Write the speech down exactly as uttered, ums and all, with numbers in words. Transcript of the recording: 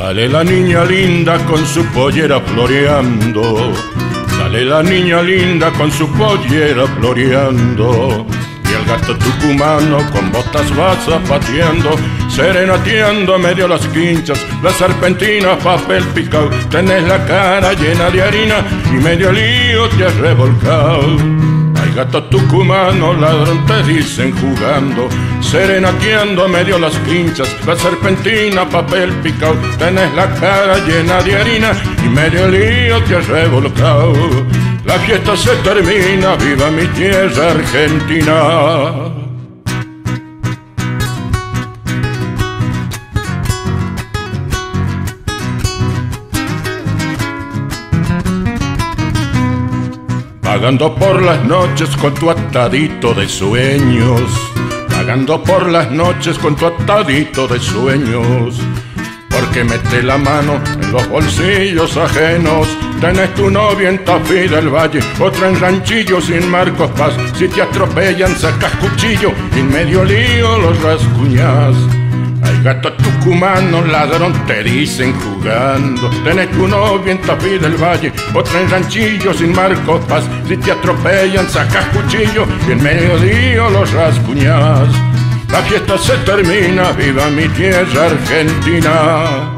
Sale la niña linda con su pollera floreando, sale la niña linda con su pollera floreando, y el gato tucumano con botas va zapateando, serenateando medio las quinchas, la serpentina, papel picado. Tenés la cara llena de harina y medio lío te has revolcado. Ay, gato tucumano, ladrón te dicen jugando, serenateando medio las quinchas, la serpentina, papel picado. Tenés la cara llena de harina y medio lío te has revolcado. La fiesta se termina, viva mi tierra argentina. Vagando por las noches con tu atadito de sueños, vagando por las noches con tu atadito de sueños, porque mete la mano en los bolsillos ajenos. Tenés tu novia en Tafí del Valle, otra en Ranchillo sin Marcos Paz. Si te atropellan sacas cuchillo y en medio lío los rasguñás. Ay, gato tucumano, ladrón te dicen jugando. Tenés tu novia en Tafí del Valle, otra en Ranchillo sin Marcos Paz. Si te atropellan sacas cuchillo y en medio lío los rasguñás. La fiesta se termina, viva mi tierra argentina.